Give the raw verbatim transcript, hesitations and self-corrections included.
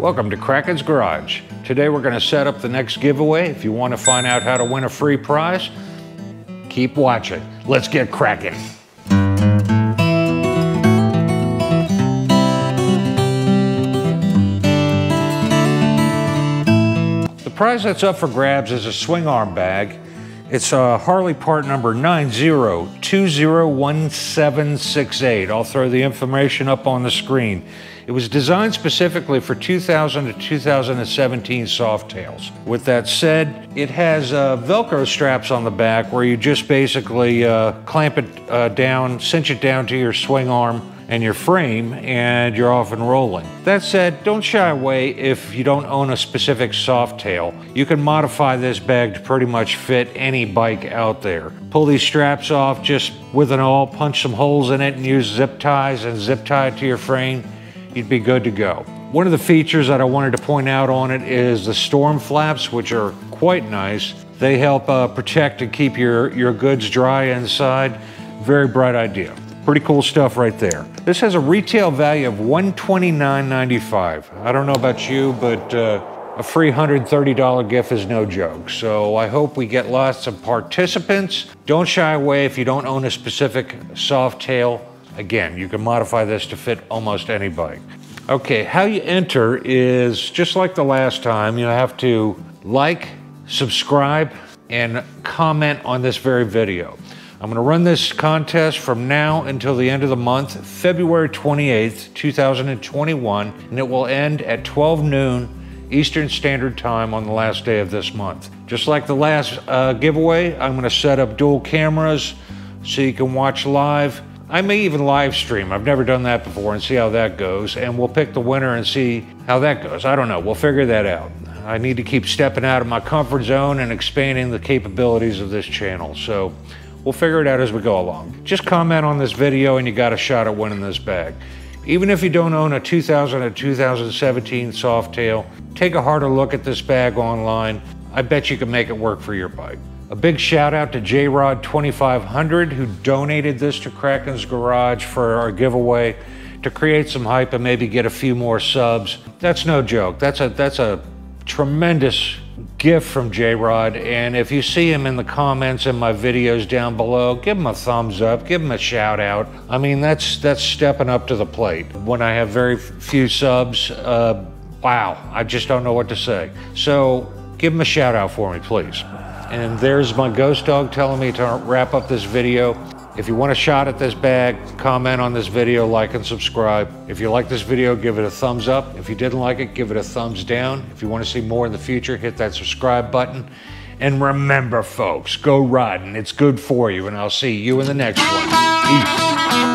Welcome to Kraken's Garage. Today we're going to set up the next giveaway. If you want to find out how to win a free prize, keep watching. Let's get cracking. The prize that's up for grabs is a Swingarm bag. It's a Harley part number nine zero two zero one seven six eight. I'll throw the information up on the screen. It was designed specifically for two thousand to two thousand seventeen Softails. With that said, it has uh, Velcro straps on the back where you just basically uh, clamp it uh, down, cinch it down to your swing arm and your frame, and you're off and rolling. That said, don't shy away if you don't own a specific Softail. You can modify this bag to pretty much fit any bike out there. Pull these straps off just with an awl, punch some holes in it and use zip ties and zip tie it to your frame. You'd be good to go. One of the features that I wanted to point out on it is the storm flaps, which are quite nice. They help uh, protect and keep your, your goods dry inside. Very bright idea. Pretty cool stuff right there. This has a retail value of one hundred twenty-nine ninety-five. I don't know about you, but uh, a free one hundred thirty dollar gift is no joke. So I hope we get lots of participants. Don't shy away if you don't own a specific Softail. Again, you can modify this to fit almost any bike. Okay, how you enter is just like the last time. You have to like, subscribe, and comment on this very video. I'm gonna run this contest from now until the end of the month, February twenty-eighth, two thousand twenty-one, and it will end at twelve noon Eastern Standard Time on the last day of this month. Just like the last uh, giveaway, I'm gonna set up dual cameras so you can watch live. I may even live stream. I've never done that before and see how that goes. And we'll pick the winner and see how that goes. I don't know, we'll figure that out. I need to keep stepping out of my comfort zone and expanding the capabilities of this channel. So we'll figure it out as we go along. Just comment on this video and you got a shot at winning this bag. Even if you don't own a two thousand or two thousand seventeen Softail, take a harder look at this bag online. I bet you can make it work for your bike. A big shout out to J Rod twenty-five hundred who donated this to Kraken's Garage for our giveaway to create some hype and maybe get a few more subs. That's no joke. That's a, that's a tremendous gift from J Rod, and if you see him in the comments in my videos down below, give him a thumbs up, give him a shout out. I mean, that's, that's stepping up to the plate. When I have very few subs, uh, wow, I just don't know what to say. So give him a shout out for me, please. And there's my ghost dog telling me to wrap up this video. If you want a shot at this bag, comment on this video, like and subscribe. If you like this video, give it a thumbs up. If you didn't like it, give it a thumbs down. If you want to see more in the future, hit that subscribe button. And remember, folks, go riding. It's good for you, and I'll see you in the next one. Peace.